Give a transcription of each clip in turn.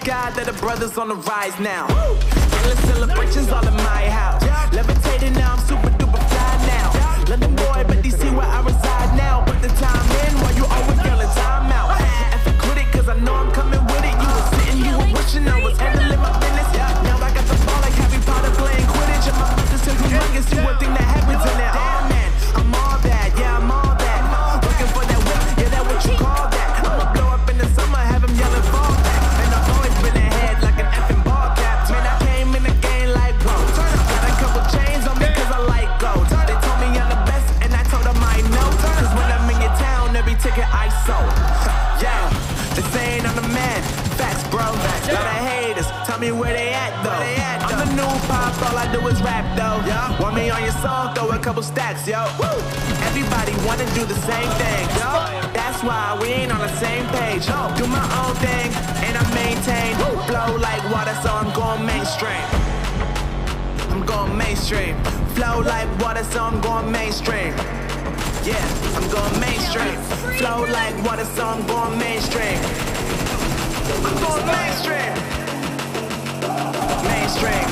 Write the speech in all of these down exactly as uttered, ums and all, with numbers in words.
God that the brothers on the rise now. Endless celebrations all in my house. Levitating now, I'm super duper fly now. London boy, but D C where I reside now. Put the time in while you always yelling time out. And for quit it, cause I know I'm coming with it. You were sitting, you were wishing I was handling my business. Now I got the ball like Harry Potter playing Quidditch. And my business is humongous, see one thing that happens in it. Oh man, I'm all that, yeah, I'm all that. Looking for that whip, yeah, that what you call that. I'ma blow up in the summer, have him yelling fall back. And I've always been ahead like an effing ball cap. Man, I came in the game like whoa. Got a couple chains on me cause I like gold. They told me I'm the best and I told them I know. Cause when I'm in your town, every ticket I sold. Yeah, they saying I'm the man. Facts, bro. Lot of haters, tell me where they at though. I'm the new pop, all I do is rap though. Want me on your song, throw a couple stacks, yo. Everybody wanna do the same thing, yo. That's why we ain't on the same page. Do my own thing, and I maintain. Flow like water, so I'm going mainstream. I'm going mainstream. Flow like water, so I'm going mainstream. Yeah, I'm going mainstream. Flow like water, so I'm going mainstream. I'm going mainstream. Mainstream.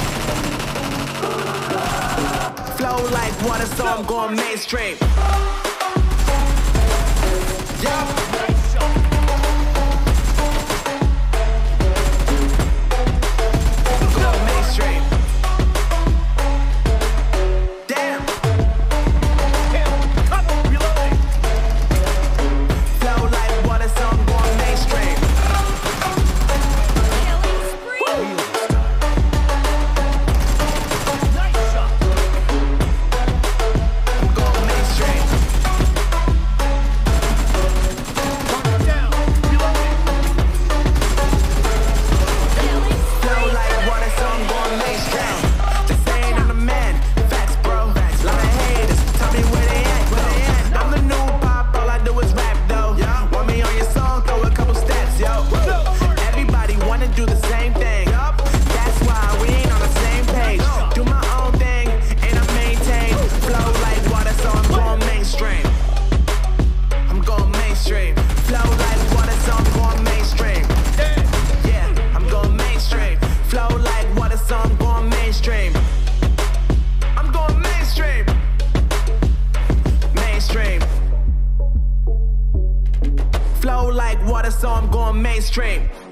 Flow like water, so I'm going mainstream. Yeah. Flow like water, so I'm going mainstream.